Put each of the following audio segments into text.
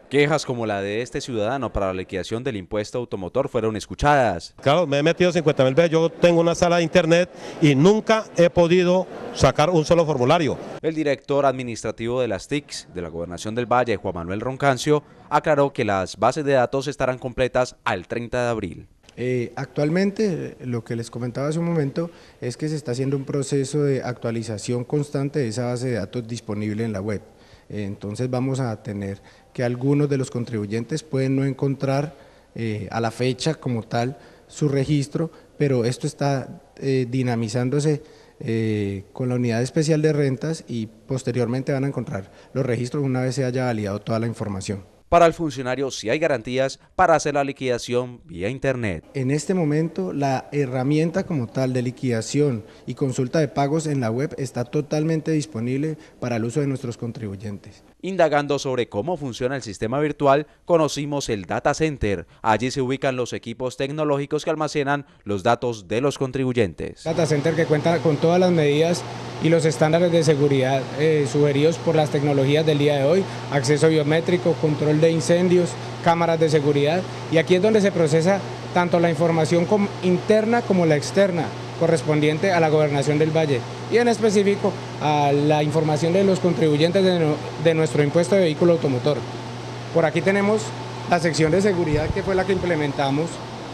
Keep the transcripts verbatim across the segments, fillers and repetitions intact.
Quejas como la de este ciudadano para la liquidación del impuesto automotor fueron escuchadas. Claro, me he metido cincuenta mil veces, yo tengo una sala de internet y nunca he podido sacar un solo formulario. El director administrativo de las T I Cs de la Gobernación del Valle, Juan Manuel Roncancio, aclaró que las bases de datos estarán completas al treinta de abril. Eh, actualmente, lo que les comentaba hace un momento, es que se está haciendo un proceso de actualización constante de esa base de datos disponible en la web. Eh, entonces vamos a tener que algunos de los contribuyentes pueden no encontrar eh, a la fecha como tal su registro, pero esto está eh, dinamizándose eh, con la unidad especial de rentas y posteriormente van a encontrar los registros una vez se haya validado toda la información. Para el funcionario sí hay garantías para hacer la liquidación vía internet. En este momento la herramienta como tal de liquidación y consulta de pagos en la web está totalmente disponible para el uso de nuestros contribuyentes. Indagando sobre cómo funciona el sistema virtual, conocimos el Data Center. Allí se ubican los equipos tecnológicos que almacenan los datos de los contribuyentes. Data Center que cuenta con todas las medidas y los estándares de seguridad eh, sugeridos por las tecnologías del día de hoy, acceso biométrico, control de incendios, cámaras de seguridad, y aquí es donde se procesa tanto la información interna como la externa correspondiente a la Gobernación del Valle y en específico a la información de los contribuyentes de, no, de nuestro impuesto de vehículo automotor. Por aquí tenemos la sección de seguridad que fue la que implementamos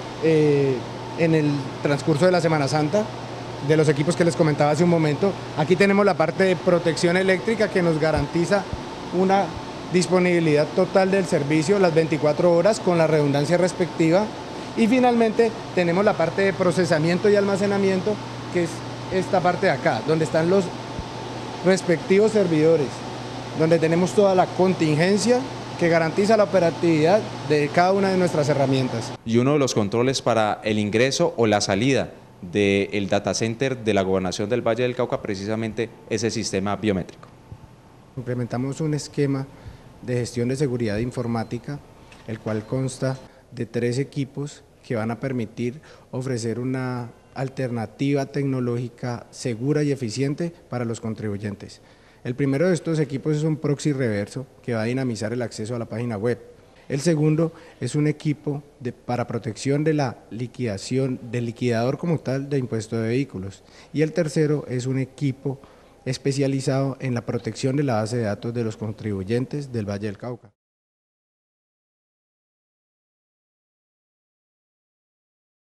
eh, en el transcurso de la Semana Santa, de los equipos que les comentaba hace un momento. Aquí tenemos la parte de protección eléctrica que nos garantiza una disponibilidad total del servicio las veinticuatro horas con la redundancia respectiva. Y finalmente tenemos la parte de procesamiento y almacenamiento, que es esta parte de acá, donde están los respectivos servidores, donde tenemos toda la contingencia que garantiza la operatividad de cada una de nuestras herramientas. Y uno de los controles para el ingreso o la salida del data center de la Gobernación del Valle del Cauca precisamente es el sistema biométrico. Implementamos un esquema de gestión de seguridad informática, el cual consta de tres equipos que van a permitir ofrecer una alternativa tecnológica segura y eficiente para los contribuyentes. El primero de estos equipos es un proxy reverso que va a dinamizar el acceso a la página web. El segundo es un equipo de, para protección de la liquidación del liquidador como tal de impuesto de vehículos. Y el tercero es un equipo especializado en la protección de la base de datos de los contribuyentes del Valle del Cauca.